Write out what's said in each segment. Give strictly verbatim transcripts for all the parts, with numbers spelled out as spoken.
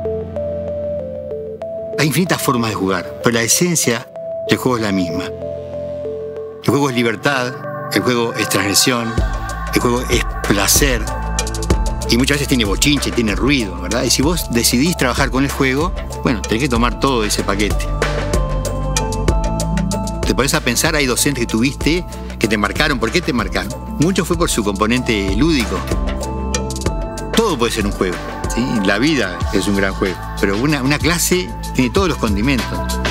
Hay infinitas formas de jugar, pero la esencia del juego es la misma. El juego es libertad, el juego es transgresión, el juego es placer. Y muchas veces tiene bochinche, tiene ruido, ¿verdad? Y si vos decidís trabajar con el juego, bueno, tenés que tomar todo ese paquete. Te pones a pensar, hay docentes que tuviste que te marcaron. ¿Por qué te marcaron? Mucho fue por su componente lúdico. Todo puede ser un juego, ¿sí? La vida es un gran juego, pero una, una clase tiene todos los condimentos.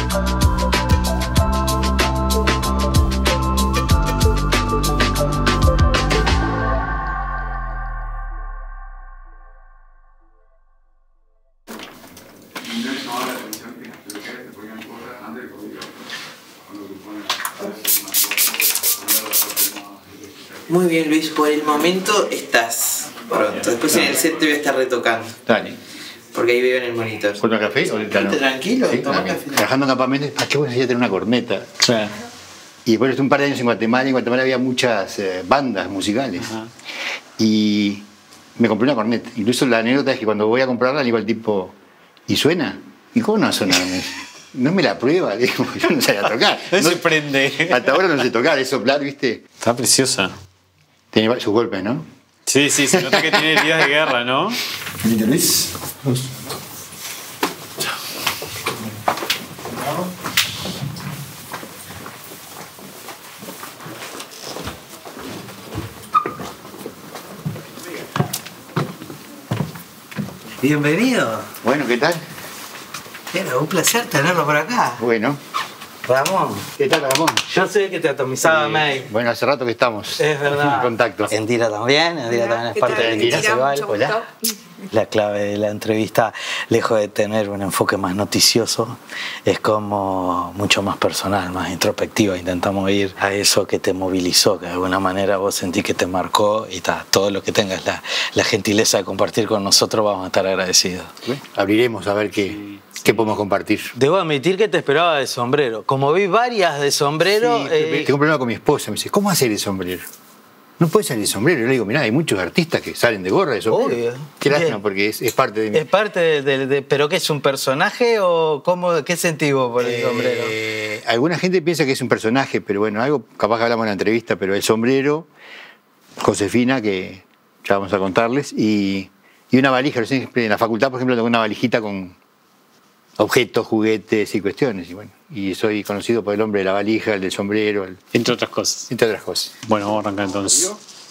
Muy bien, Luis, por el momento estás pronto. Después en el set te voy a estar retocando. Dale. Porque ahí veo en el monitor. ¿Con un café? Ahorita no. Tranquilo, ¿Sí? toma No, café. Trabajando en campamentos, ¿para qué bueno sería tener una corneta? Claro. Y después estuve un par de años en Guatemala, y en Guatemala había muchas eh, bandas musicales. Ajá. Y me compré una corneta. Incluso la anécdota es que cuando voy a comprarla, le digo al tipo, ¿y suena? ¿Y cómo no va a sonar? No me la prueba, le digo, yo no sabía tocar. No No, se prende. hasta ahora no sé tocar, es soplar, ¿viste? Está preciosa. Tiene sus golpes, ¿no? Sí, sí, se nota que tiene heridas de guerra, ¿no? Venite, Luis. Bienvenido. Bueno, ¿qué tal? Era un placer tenerlo por acá. Bueno. Ramón. ¿Qué tal, Ramón? Yo sé que te atomizaba Eh, mail. Bueno, hace rato que estamos Es verdad. en contacto. Endira también, Endira también es parte del festival. Hola. La clave de la entrevista, lejos de tener un enfoque más noticioso, es como mucho más personal, más introspectiva. Intentamos ir a eso que te movilizó, que de alguna manera vos sentís que te marcó y ta, todo lo que tengas la, la gentileza de compartir con nosotros, vamos a estar agradecidos. Bueno, abriremos a ver qué, qué podemos compartir. Debo admitir que te esperaba de sombrero. Como vi varias de sombrero... Sí, eh, tengo un problema con mi esposa. Me dice, ¿cómo hacer el sombrero? No puede salir de sombrero. Yo le digo, mirá, hay muchos artistas que salen de gorra de sombrero. Obvio. Qué lástima, Bien. porque es, es parte de mi... ¿Es parte de, de- de- ¿Pero qué es un personaje o cómo, qué sentís vos por el Eh, sombrero? Alguna gente piensa que es un personaje, pero bueno, algo capaz que hablamos en la entrevista, pero el sombrero, Josefina, que ya vamos a contarles, y, y una valija. Yo siempre en la facultad, por ejemplo, tengo una valijita con objetos, juguetes y cuestiones. Y bueno, y soy conocido por el hombre de la valija, el del sombrero, el- Entre otras cosas. entre otras cosas. Bueno, vamos a arrancar entonces.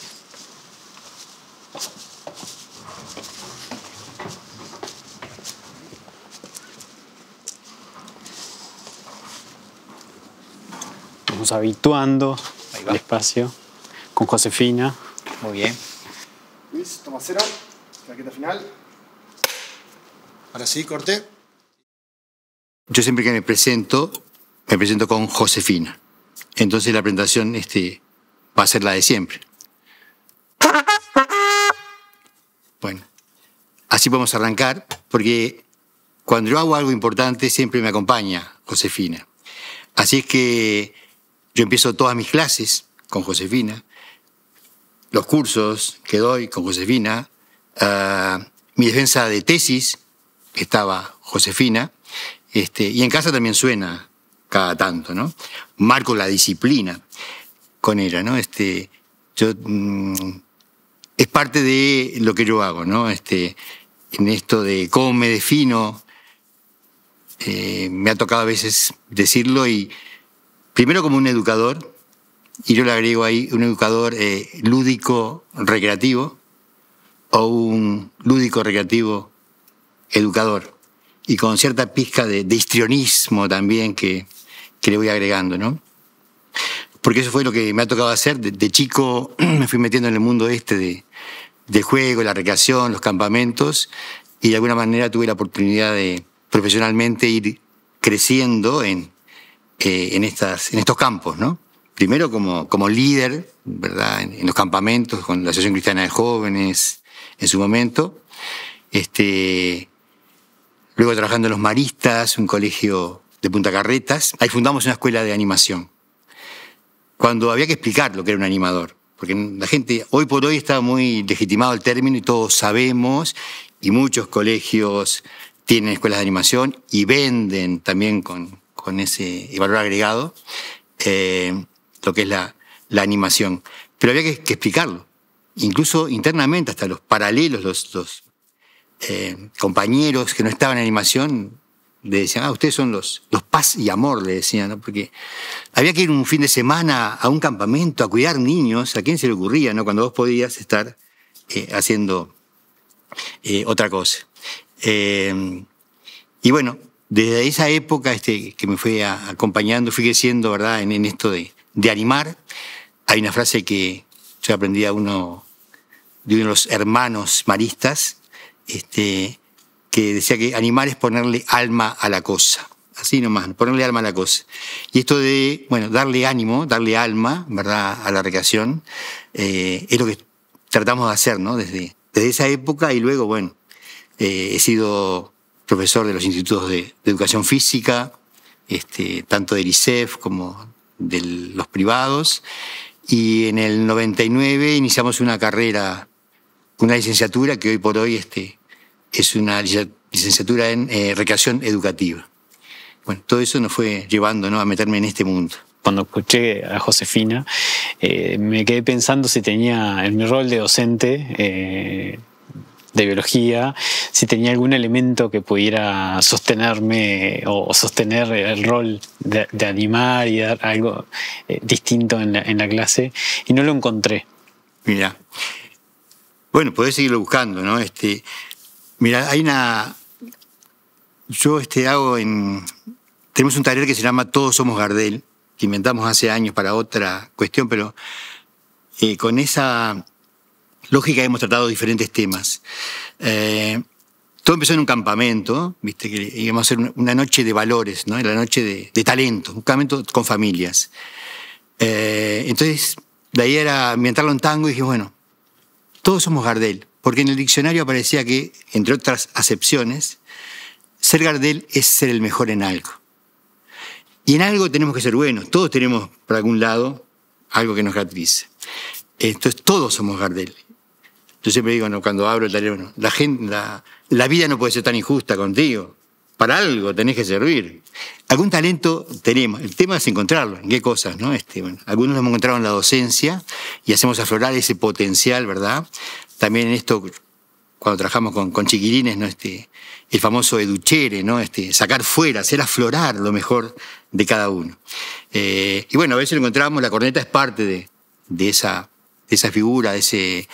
Vamos habituando Ahí va. el espacio con Josefina. Muy bien. Luis, toma cero. Claqueta final. Ahora sí, corte. Yo siempre que me presento, me presento con Josefina. Entonces la presentación este, va a ser la de siempre. Bueno, así podemos arrancar, porque cuando yo hago algo importante siempre me acompaña Josefina. Así es que yo empiezo todas mis clases con Josefina, los cursos que doy con Josefina, uh, mi defensa de tesis estaba Josefina, este, y en casa también suena cada tanto, ¿no? Marco la disciplina con ella, ¿no? Este, yo, mm, es parte de lo que yo hago, ¿no? Este, en esto de cómo me defino, eh, me ha tocado a veces decirlo, y primero como un educador, y yo le agrego ahí un educador eh, lúdico recreativo o un lúdico recreativo educador, y con cierta pizca de, de histrionismo también que, que le voy agregando, ¿no? Porque eso fue lo que me ha tocado hacer. De, de chico me fui metiendo en el mundo este de, del juego, la recreación, los campamentos, y de alguna manera tuve la oportunidad de profesionalmente ir creciendo en, eh, en, estas, en estos campos, ¿no? Primero como, como líder, ¿verdad? En, en los campamentos, con la Asociación Cristiana de Jóvenes en su momento. Este, luego trabajando en Los Maristas, un colegio de Punta Carretas. Ahí fundamos una escuela de animación. Cuando había que explicar lo que era un animador. Porque la gente, hoy por hoy está muy legitimado el término y todos sabemos, y muchos colegios tienen escuelas de animación y venden también con, con ese valor agregado eh, lo que es la, la animación. Pero había que, que explicarlo. Incluso internamente, hasta los paralelos, los, los eh, compañeros que no estaban en animación, le decían, ah, ustedes son los, los paz y amor, le decían, ¿no? Porque había que ir un fin de semana a un campamento a cuidar niños. ¿A quién se le ocurría, no? Cuando vos podías estar eh, haciendo eh, otra cosa. Eh, y bueno, desde esa época este, que me fui a, acompañando, fui creciendo, ¿verdad?, en, en esto de, de animar. Hay una frase que yo aprendí a uno de uno de los hermanos maristas, este, que decía que animar es ponerle alma a la cosa. Así nomás, ponerle alma a la cosa. Y esto de, bueno, darle ánimo, darle alma, ¿verdad?, a la recreación, eh, es lo que tratamos de hacer, ¿no? Desde, desde esa época. Y luego, bueno, eh, he sido profesor de los institutos de, de educación física, este, tanto del I C E F como de los privados. Y en el noventa y nueve iniciamos una carrera, una licenciatura que hoy por hoy este, es una licenciatura en eh, recreación educativa. Bueno, todo eso nos fue llevando, ¿no?, a meterme en este mundo. Cuando escuché a Josefina, eh, me quedé pensando si tenía, en mi rol de docente eh, de biología, si tenía algún elemento que pudiera sostenerme o sostener el rol de, de animar y dar algo eh, distinto en la, en la clase, y no lo encontré. Mira, bueno, podés seguirlo buscando, ¿no? Este, mira, hay una... Yo este, hago en... Tenemos un taller que se llama Todos Somos Gardel, que inventamos hace años para otra cuestión, pero eh, con esa lógica hemos tratado diferentes temas. Eh, todo empezó en un campamento, viste, que íbamos a hacer una noche de valores, ¿no? La noche de, de talento, un campamento con familias. Eh, entonces, la idea era ambientarlo en tango y dije, bueno, todos somos Gardel, porque en el diccionario aparecía que, entre otras acepciones, ser Gardel es ser el mejor en algo. Y en algo tenemos que ser buenos, todos tenemos por algún lado algo que nos caracteriza. Entonces todos somos Gardel. Yo siempre digo, ¿no?, cuando abro el taller, bueno, la, gente, la, la vida no puede ser tan injusta contigo. Para algo tenés que servir. Algún talento tenemos. El tema es encontrarlo. ¿En qué cosas, no? Este, bueno, algunos lo hemos encontrado en la docencia y hacemos aflorar ese potencial, ¿verdad? También en esto, cuando trabajamos con, con chiquilines, ¿no? Este, el famoso educhere, ¿no? Este, sacar fuera, hacer aflorar lo mejor de cada uno. Eh, y bueno, a veces lo encontramos, la corneta es parte de, de, esa, de esa figura, de ese...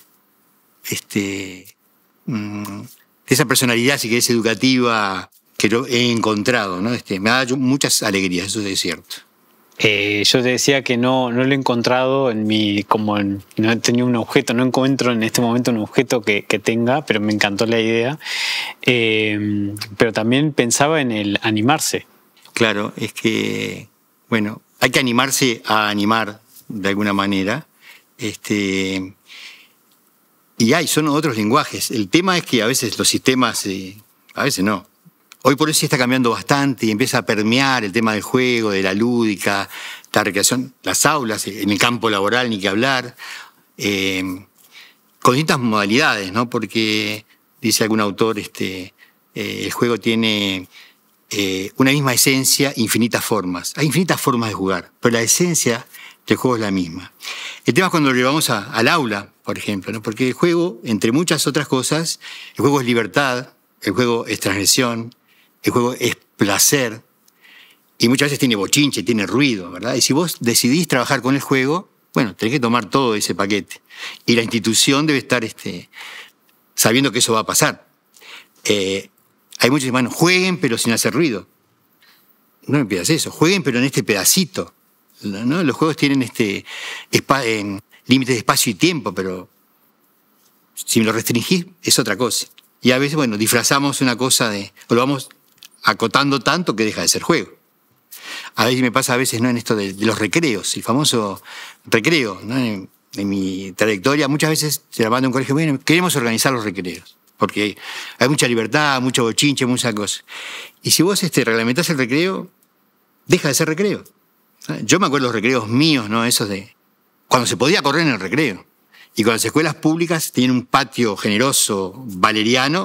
Este, mmm, de esa personalidad, si querés, educativa que yo he encontrado, ¿no? Este, me ha dado muchas alegrías, eso es cierto. Eh, yo te decía que no, no lo he encontrado en mi, como en, no he tenido un objeto, no encuentro en este momento un objeto que, que tenga, pero me encantó la idea. Eh, pero también pensaba en el animarse. Claro, es que, bueno, hay que animarse a animar de alguna manera. Este... Y hay, son otros lenguajes. El tema es que a veces los sistemas, eh, a veces no. Hoy por hoy sí está cambiando bastante y empieza a permear el tema del juego, de la lúdica, la recreación, las aulas, en el campo laboral ni que hablar, eh, con distintas modalidades, ¿no? Porque, dice algún autor, este, eh, el juego tiene eh, una misma esencia, infinitas formas. Hay infinitas formas de jugar, pero la esencia del juego es la misma. El tema es cuando lo llevamos a, al aula, por ejemplo, ¿no? Porque el juego, entre muchas otras cosas, el juego es libertad, el juego es transgresión, el juego es placer, y muchas veces tiene bochinche, tiene ruido, ¿verdad? Y si vos decidís trabajar con el juego, bueno, tenés que tomar todo ese paquete. Y la institución debe estar este, sabiendo que eso va a pasar. Eh, hay muchos que dicen, bueno, jueguen pero sin hacer ruido. No me pidas eso, jueguen pero en este pedacito, ¿no? Los juegos tienen este en límites de espacio y tiempo, pero si me lo restringís es otra cosa. Y a veces, bueno, disfrazamos una cosa de, o lo vamos acotando tanto que deja de ser juego. A veces me pasa a veces, ¿no?, en esto de, de los recreos, el famoso recreo, ¿no? En, en mi trayectoria muchas veces se la manda un colegio, bueno, queremos organizar los recreos, porque hay mucha libertad, mucho bochinche, mucha cosa. Y si vos este, reglamentás el recreo, deja de ser recreo. Yo me acuerdo de los recreos míos, ¿no? Esos de cuando se podía correr en el recreo. Y con las escuelas públicas tienen un patio generoso valeriano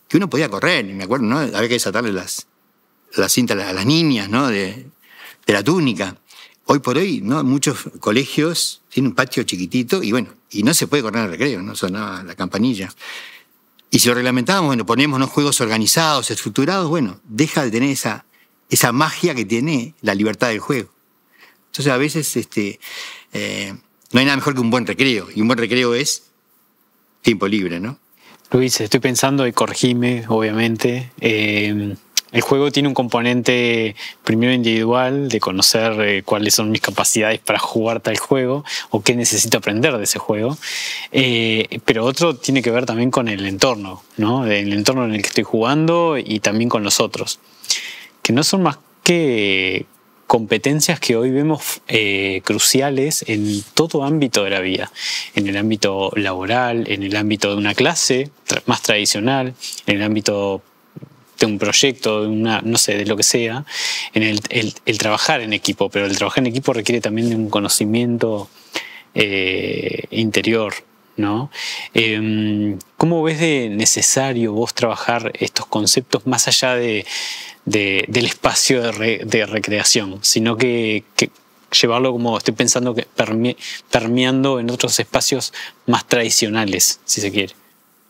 que uno podía correr, me acuerdo, ¿no? Había que desatarle las, las cintas a las niñas, ¿no? De, de la túnica. Hoy por hoy, ¿no? Muchos colegios tienen un patio chiquitito y bueno, y no se puede correr en el recreo, no sonaba la campanilla. Y si lo reglamentamos, bueno, ponemos, ¿no? Juegos organizados, estructurados, bueno, deja de tener esa, esa magia que tiene la libertad del juego. Entonces a veces este, eh, no hay nada mejor que un buen recreo, y un buen recreo es tiempo libre, ¿no? Luis, estoy pensando, y corregime, obviamente, eh, el juego tiene un componente primero individual, de conocer eh, cuáles son mis capacidades para jugar tal juego o qué necesito aprender de ese juego, eh, pero otro tiene que ver también con el entorno, ¿no? El entorno en el que estoy jugando y también con los otros, que no son más que competencias que hoy vemos eh, cruciales en todo ámbito de la vida, en el ámbito laboral, en el ámbito de una clase tra- más tradicional, en el ámbito de un proyecto, de una, no sé, de lo que sea, en el, el, el trabajar en equipo, pero el trabajar en equipo requiere también de un conocimiento eh, interior, ¿no? Eh, ¿Cómo ves de necesario vos trabajar estos conceptos más allá de, de, del espacio de, re, de recreación, sino que, que llevarlo, como estoy pensando, que perme, permeando en otros espacios más tradicionales, si se quiere?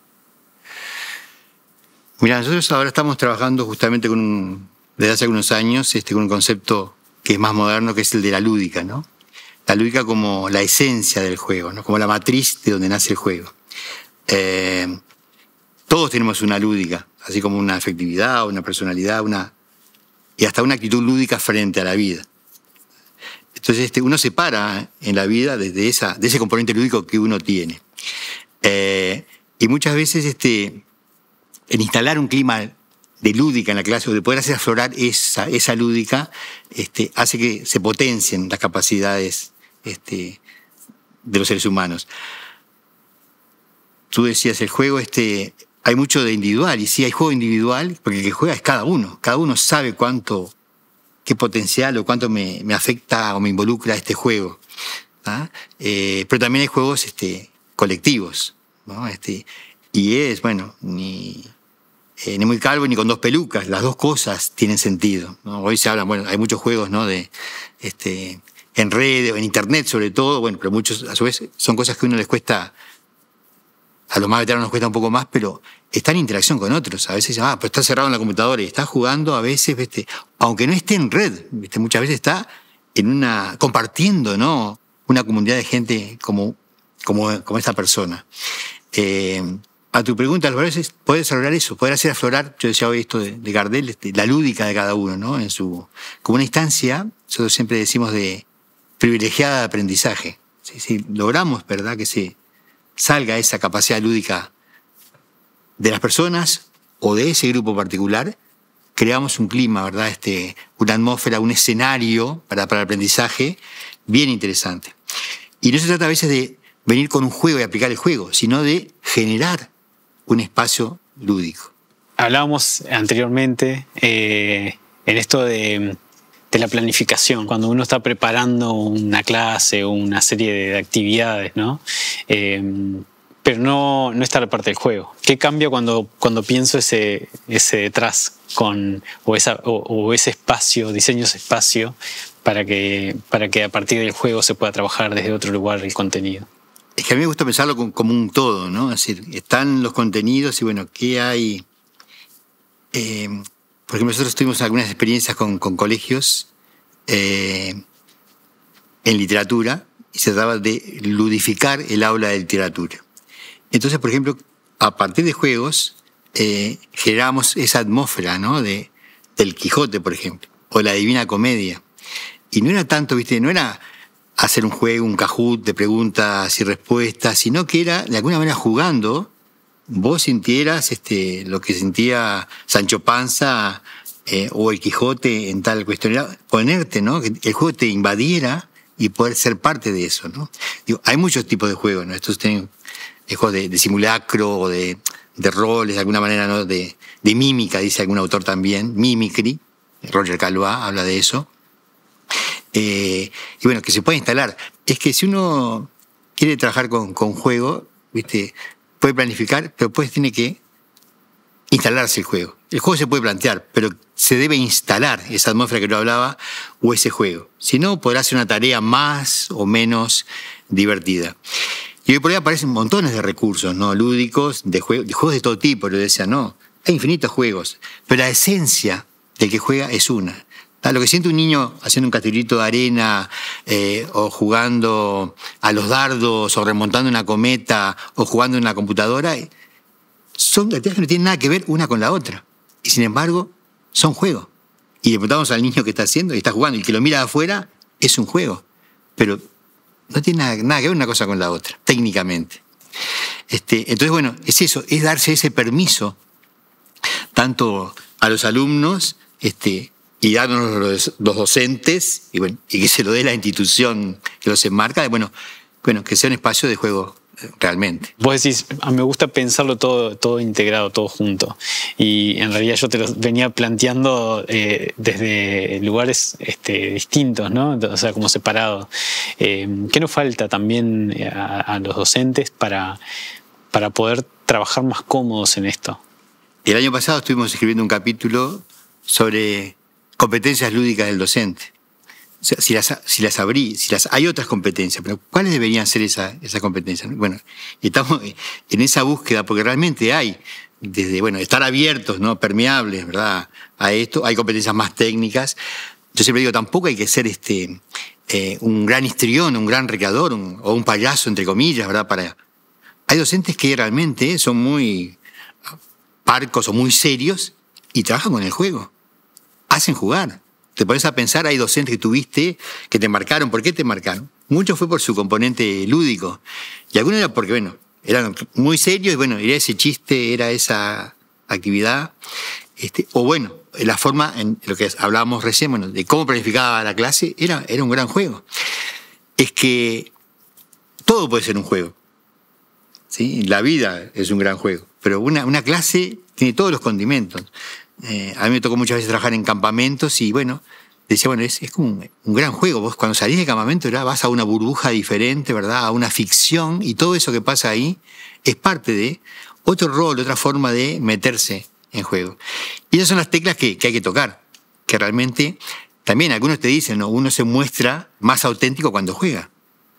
Mira, nosotros ahora estamos trabajando justamente con un, desde hace algunos años este, con un concepto que es más moderno, que es el de la lúdica, ¿no? La lúdica como la esencia del juego, ¿no? Como la matriz de donde nace el juego. Eh, todos tenemos una lúdica, así como una afectividad, una personalidad, una y hasta una actitud lúdica frente a la vida. Entonces este, uno se para en la vida desde esa, de ese componente lúdico que uno tiene. Eh, y muchas veces este, en instalar un clima de lúdica en la clase, o de poder hacer aflorar esa, esa lúdica, este, hace que se potencien las capacidades este, de los seres humanos. Tú decías, el juego, este, hay mucho de individual, y sí hay juego individual, porque el que juega es cada uno. Cada uno sabe cuánto, qué potencial o cuánto me, me afecta o me involucra este juego. ¿Ah? Eh, pero también hay juegos este, colectivos, ¿no? Este, y es, bueno, ni... Eh, ni muy calvo ni con dos pelucas, las dos cosas tienen sentido, ¿no? Hoy se habla, bueno, hay muchos juegos, ¿no? De, este, en redes, en internet sobre todo, bueno, pero muchos a su vez son cosas que a uno les cuesta, a los más veteranos nos cuesta un poco más, pero está en interacción con otros. A veces dicen, ah, pero está cerrado en la computadora y está jugando a veces, ¿viste? Aunque no esté en red, ¿viste? Muchas veces está en una, compartiendo, ¿no? Una comunidad de gente como, como, como esta persona. Eh, A tu pregunta, Álvaro, es poder desarrollar eso, poder hacer aflorar, yo decía hoy esto de, de Gardel, este, la lúdica de cada uno, ¿no? En su, como una instancia, nosotros siempre decimos de privilegiada de aprendizaje. Si, si logramos, ¿verdad?, que se salga esa capacidad lúdica de las personas o de ese grupo particular, creamos un clima, ¿verdad?, este, una atmósfera, un escenario para, para el aprendizaje bien interesante. Y no se trata a veces de venir con un juego y aplicar el juego, sino de generar un espacio lúdico. Hablábamos anteriormente eh, en esto de, de la planificación, cuando uno está preparando una clase o una serie de actividades, ¿no? Eh, pero no, no está la parte del juego. ¿Qué cambia cuando, cuando pienso ese, ese detrás con, o, esa, o, o ese espacio, diseño ese espacio para que, para que a partir del juego se pueda trabajar desde otro lugar el contenido? Es que a mí me gusta pensarlo como un todo, ¿no? Es decir, están los contenidos y, bueno, ¿qué hay? Eh, por ejemplo, nosotros tuvimos algunas experiencias con, con colegios eh, en literatura y se trataba de ludificar el aula de literatura. Entonces, por ejemplo, a partir de juegos eh, generamos esa atmósfera, ¿no? De, del Quijote, por ejemplo, o la Divina Comedia. Y no era tanto, ¿viste? No era hacer un juego, un Kahoot de preguntas y respuestas, sino que era, de alguna manera, jugando, vos sintieras este, lo que sentía Sancho Panza eh, o el Quijote en tal cuestión. Era ponerte, ¿no? Que el juego te invadiera y poder ser parte de eso, ¿no? Digo, hay muchos tipos de juegos, ¿no? Estos tienen juegos de, de simulacro o de, de roles, de alguna manera, ¿no? De, de mímica, dice algún autor también, mimicry, Roger Calvá habla de eso. Eh, y bueno, que se puede instalar. Es que si uno quiere trabajar con, con juego, ¿viste? Puede planificar, pero después tiene que instalarse el juego. El juego se puede plantear, pero se debe instalar esa atmósfera que yo hablaba o ese juego. Si no, podrá ser una tarea más o menos divertida. Y hoy por ahí aparecen montones de recursos, ¿no? Lúdicos, de, juego, de juegos de todo tipo. Yo decía, no, hay infinitos juegos, pero la esencia del que juega es una. Lo que siente un niño haciendo un castillo de arena, eh, o jugando a los dardos, o remontando una cometa, o jugando en la computadora, son actividades que no tienen nada que ver una con la otra. Y sin embargo, son juegos. Y le preguntamos al niño qué está haciendo, y está jugando, y que lo mira de afuera, es un juego. Pero no tiene nada, nada que ver una cosa con la otra, técnicamente. Este, entonces, bueno, es eso, es darse ese permiso, tanto a los alumnos, este, y darnos los, los docentes, y bueno, y que se lo dé la institución que los enmarca, bueno, bueno, que sea un espacio de juego realmente. Vos decís, a mí me gusta pensarlo todo, todo integrado, todo junto. Y en realidad yo te lo venía planteando eh, desde lugares este, distintos, ¿no? O sea, como separados. Eh, ¿Qué nos falta también a, a los docentes para, para poder trabajar más cómodos en esto? El año pasado estuvimos escribiendo un capítulo sobre competencias lúdicas del docente. O sea, si las, si las abrí, si las hay otras competencias, pero ¿cuáles deberían ser esas esa competencias? Bueno, estamos en esa búsqueda porque realmente hay, desde, bueno, estar abiertos, ¿no? Permeables, ¿verdad? A esto, hay competencias más técnicas. Yo siempre digo, tampoco hay que ser este, eh, un gran histrión, un gran recreador, un, o un payaso, entre comillas, ¿verdad? Para... Hay docentes que realmente son muy parcos o muy serios y trabajan con el juego. Hacen jugar. Te pones a pensar, hay docentes que tuviste que te marcaron. ¿Por qué te marcaron? Mucho fue por su componente lúdico. Y algunos era porque, bueno, eran muy serios y, bueno, era ese chiste, era esa actividad. Este, o, bueno, la forma, en lo que hablábamos recién, bueno, de cómo planificaba la clase, era, era un gran juego. Es que todo puede ser un juego. ¿Sí? La vida es un gran juego. Pero una, una clase tiene todos los condimentos. Eh, a mí me tocó muchas veces trabajar en campamentos y, bueno, decía, bueno, es, es como un, un gran juego. Vos cuando salís de campamento ya vas a una burbuja diferente, ¿verdad? A una ficción, y todo eso que pasa ahí es parte de otro rol, otra forma de meterse en juego. Y esas son las teclas que, que hay que tocar, que realmente también algunos te dicen, ¿no? Uno se muestra más auténtico cuando juega.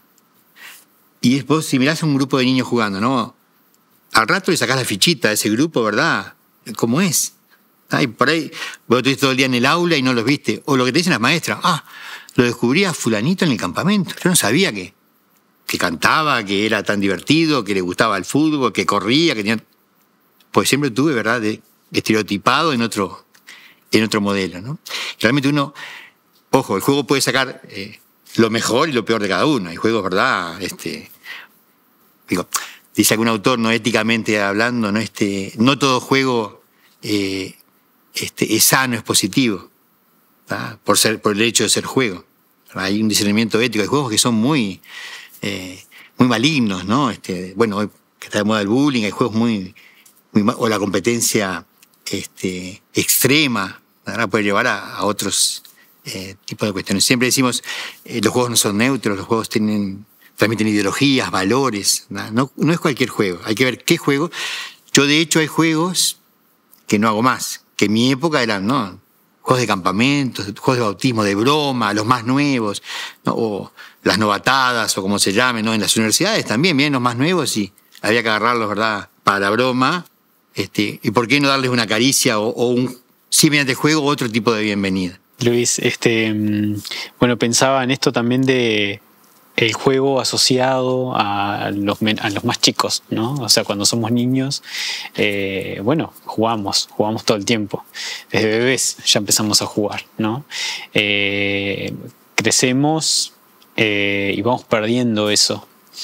Y después, si mirás a un grupo de niños jugando, ¿no? Al rato le sacás la fichita a ese grupo, ¿verdad? ¿Cómo es? Ay, por ahí, vos estuviste todo el día en el aula y no los viste. O lo que te dicen las maestras, ah, lo descubrí a fulanito en el campamento. Yo no sabía que, que cantaba, que era tan divertido, que le gustaba el fútbol, que corría, que tenía... Pues siempre tuve, ¿verdad?, de, estereotipado en otro, en otro modelo, ¿no? Realmente uno, ojo, el juego puede sacar eh, lo mejor y lo peor de cada uno. Hay juegos, ¿verdad? Este, digo, dice algún autor, no éticamente hablando, no, este, no todo juego... Eh, Este, es sano, es positivo, ¿tá? por, ser, por el hecho de ser juego. Hay un discernimiento ético. Hay juegos que son muy, eh, muy malignos, ¿no? Este, bueno, hoy que está de moda el bullying, hay juegos muy, muy o la competencia este, extrema, ¿verdad? Puede llevar a, a otros eh, tipos de cuestiones. Siempre decimos, eh, los juegos no son neutros, los juegos tienen, transmiten ideologías, valores, ¿verdad? No, no es cualquier juego. Hay que ver qué juego. Yo, de hecho, hay juegos que no hago más, que en mi época eran, ¿no?, juegos de campamentos, juegos de bautismo, de broma, los más nuevos, ¿no?, o las novatadas, o como se llamen, ¿no? En las universidades también vienen los más nuevos y había que agarrarlos, ¿verdad?, para la broma. Este, ¿y por qué no darles una caricia o, o un, sí, mediante el juego, otro tipo de bienvenida? Luis, este, bueno, pensaba en esto también de el juego asociado a los, a los más chicos, ¿no? O sea, cuando somos niños, eh, bueno, jugamos, jugamos todo el tiempo. Desde bebés ya empezamos a jugar, ¿no? Eh, crecemos eh, y vamos perdiendo eso.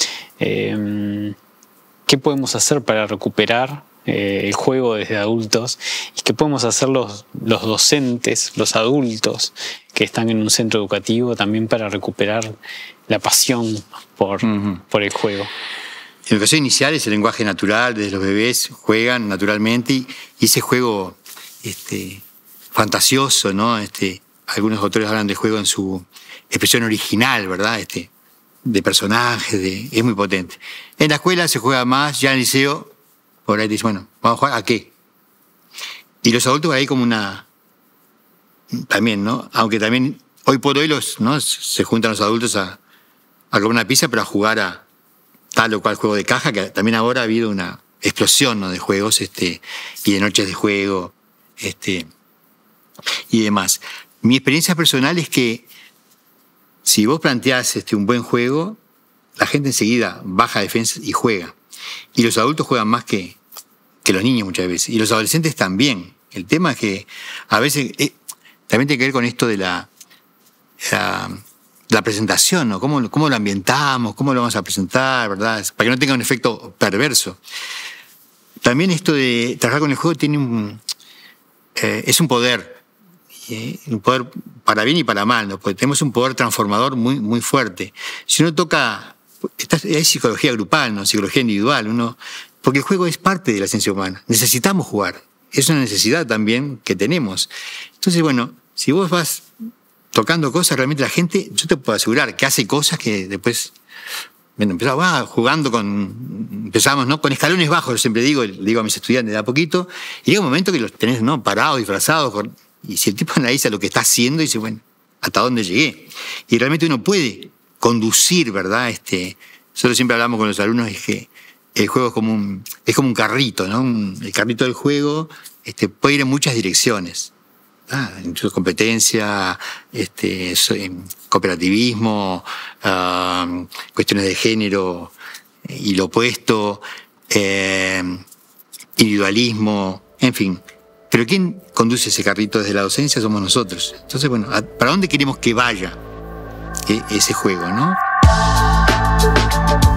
Eh, ¿Qué podemos hacer para recuperar eh, el juego desde adultos? ¿Y qué podemos hacer los, los docentes, los adultos que están en un centro educativo también para recuperar la pasión por, uh-huh. por el juego? En educación inicial es el lenguaje natural, desde los bebés juegan naturalmente y, y ese juego este, fantasioso, ¿no? Este, algunos autores hablan de juego en su expresión original, ¿verdad? Este, de personajes, de, es muy potente. En la escuela se juega más, ya en el liceo, por ahí te dicen, bueno, ¿vamos a jugar a qué? y los adultos ahí como una... También, ¿no? Aunque también hoy por hoy los, ¿no? se juntan los adultos a, a comer una pizza, pero a jugar a tal o cual juego de caja, que también ahora ha habido una explosión, ¿no? de juegos este, y de noches de juego este, y demás. Mi experiencia personal es que si vos planteás este, un buen juego, la gente enseguida baja defensa y juega. Y los adultos juegan más que, que los niños muchas veces. Y los adolescentes también. El tema es que a veces... Eh, también tiene que ver con esto de la, la, la presentación, ¿no? ¿Cómo, cómo lo ambientamos, cómo lo vamos a presentar, ¿verdad? Para que no tenga un efecto perverso. También esto de trabajar con el juego tiene un, eh, es un poder, ¿eh? Un poder para bien y para mal, ¿no? Porque tenemos un poder transformador muy, muy fuerte. Si uno toca, hay psicología grupal, ¿no? Psicología individual, uno, porque el juego es parte de la esencia humana. Necesitamos jugar. Es una necesidad también que tenemos. Entonces, bueno, si vos vas tocando cosas, realmente la gente, yo te puedo asegurar que hace cosas que después, bueno, empezamos ah, jugando con, empezamos, ¿no? Con escalones bajos, yo siempre digo, digo a mis estudiantes de a poquito, y llega un momento que los tenés, ¿no? Parados, disfrazados, con, y si el tipo analiza lo que está haciendo, dice, bueno, ¿hasta dónde llegué? Y realmente uno puede conducir, ¿verdad? Este, nosotros siempre hablamos con los alumnos, es que el juego es como un, es como un carrito, ¿no? Un, el carrito del juego este, puede ir en muchas direcciones. Ah, en su competencia, este, cooperativismo, uh, cuestiones de género y lo opuesto, eh, individualismo, en fin. Pero ¿quién conduce ese carrito desde la docencia? Somos nosotros. Entonces, bueno, ¿para dónde queremos que vaya ese juego, no?